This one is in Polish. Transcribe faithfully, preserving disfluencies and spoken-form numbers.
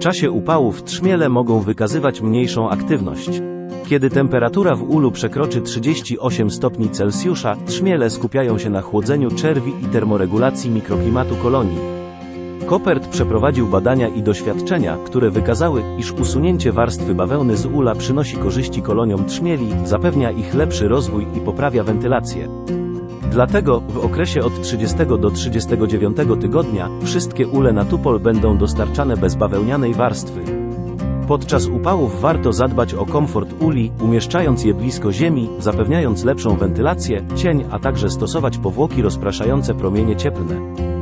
czasie upałów trzmiele mogą wykazywać mniejszą aktywność. Kiedy temperatura w ulu przekroczy trzydzieści osiem stopni Celsjusza, trzmiele skupiają się na chłodzeniu czerwi i termoregulacji mikroklimatu kolonii. Koppert przeprowadził badania i doświadczenia, które wykazały, iż usunięcie warstwy bawełny z ula przynosi korzyści koloniom trzmieli, zapewnia ich lepszy rozwój i poprawia wentylację. Dlatego, w okresie od trzydziestego do trzydziestego dziewiątego tygodnia, wszystkie ule na tupol będą dostarczane bez bawełnianej warstwy. Podczas upałów warto zadbać o komfort uli, umieszczając je blisko ziemi, zapewniając lepszą wentylację, cień, a także stosować powłoki rozpraszające promienie cieplne.